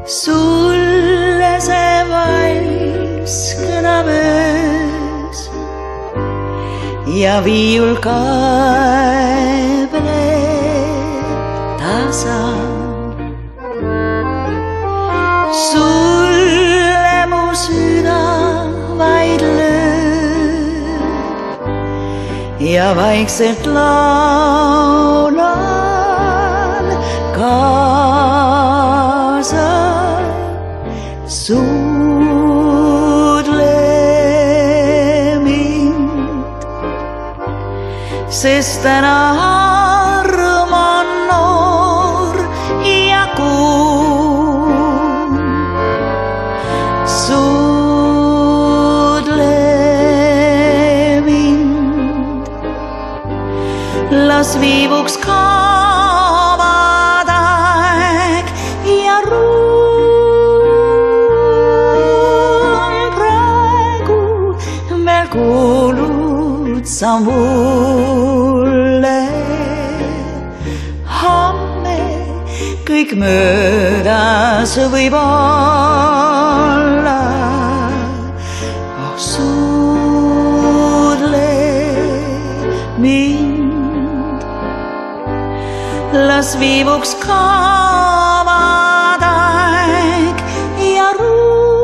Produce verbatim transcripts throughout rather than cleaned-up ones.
sulle see valss kõlab öös ja viiul kaebleb tasa. Sulle mu süda vaid lööb ja vaikselt laulan kaasa. Suudle mind, sest täna arm on noor ja kuum. Suudle mind, las viibuks kaovad aeg ja ruum. Kuulud sa mulle, homme kõik möödas võib olla. Oh, suudle mind, las viibuks kaovad aeg ja ruum.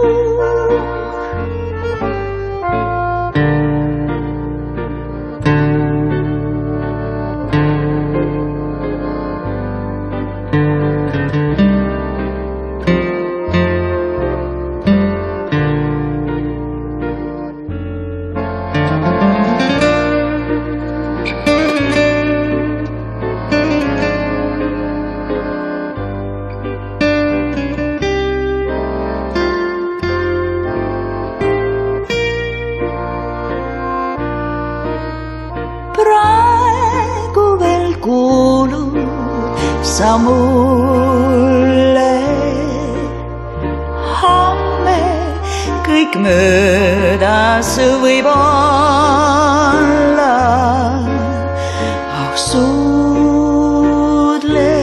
Praegu veel kuulud sa mulle, homme kõik möödas võib olla. Oh, suudle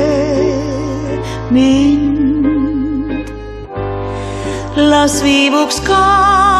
mind, las viibuks ka